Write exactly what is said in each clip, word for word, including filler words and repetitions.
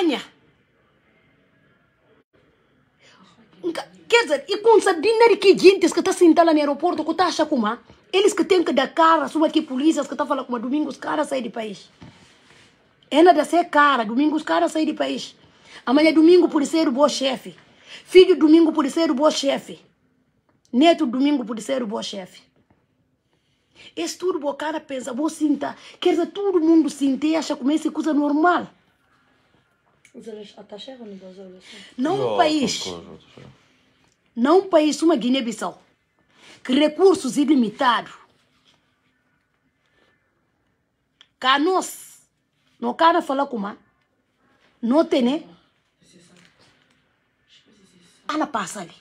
Alemanha. Quer dizer, e com essa dinheiro que gente que está sentando no aeroporto, que está achando como eles que têm que dar cara, suma aqui polícias que está falando como domingos caras saem do país. É nada ser cara, domingos caras saem do país. Amanhã domingo pode ser o bom chefe. Filho domingo pode ser o bom chefe. Neto domingo pode ser o bom chefe. Esse tudo o cara pensa, vou sentar. Quer dizer, todo mundo sente e acha como essa coisa normal. Não um país. Não um país, uma Guiné-Bissau. Que recursos ilimitados. Cá nós, não cara falar como não tem, né? Ana passa ali.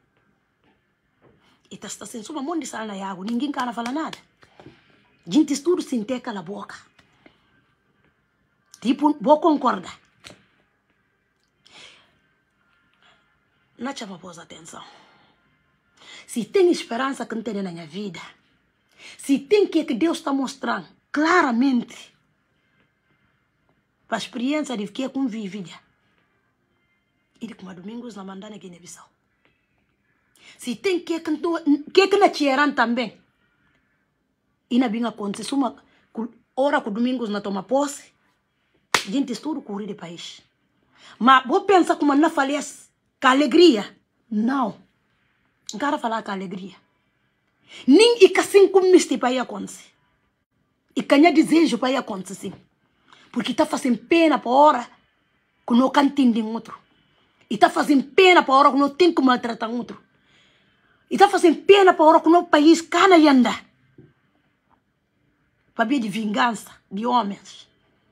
E está sendo uma monte de sal na água, ninguém cara fala nada. Gente, tudo se enteca na boca. Tipo, vou concordar. Não chama pôs atenção. Se tem esperança que não tem na minha vida, se tem que que Deus está mostrando claramente para a experiência de que é convivida, ele como domingos na mandana aqui na Bissau. Se tem que que que na tieran também, e na binga acontecer uma hora que domingos na toma posse, gente estudo correr de país. Mas vou pensar como na falece. Com alegria? Não. Não quero falar com alegria. Nem e que assim como este para ir acontecer. E canha desejo para ir acontecer. Porque está fazendo pena para a hora que não can entender outro. E está fazendo pena para a hora que não tem que maltratar outro. E está fazendo pena para a hora que não país cana e anda. Para ver de vingança de homens.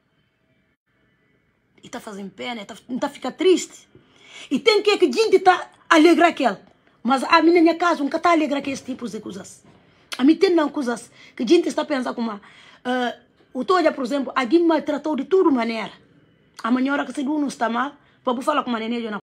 E está fazendo pena, está fica triste. E tem que que a gente está alegrar aquele. Mas a mim, na minha casa, nunca está alegrar com esse tipo de coisas. A mim tem não coisas que a gente está pensando como... Uh, o Toja, por exemplo, alguém maltratou de toda maneira. A manhã que se não está mal, para falar com a neném,